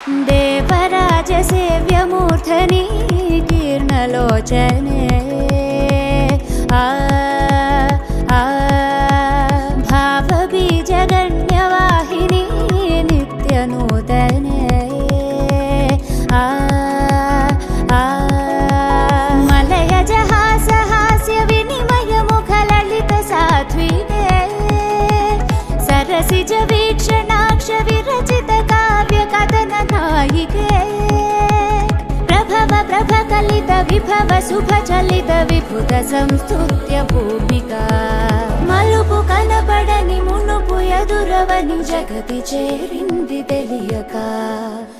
देवराज सेव्यमूर्धनि कीर्णलोचने भावबीजगण्यवाहिनी नित्यनूतने मलयजहासहास्य विनिमयमुखललित सात्विके सरसिज वीक्षणाक्ष विरचित काव्य कथन नायिके प्रभव प्रभकलित विभव शुभचलित विभुत संस्तुत्य भूमिका मलुपु कनपडनि मुनुपु एदुरवनि जगति చేరింది తెలియక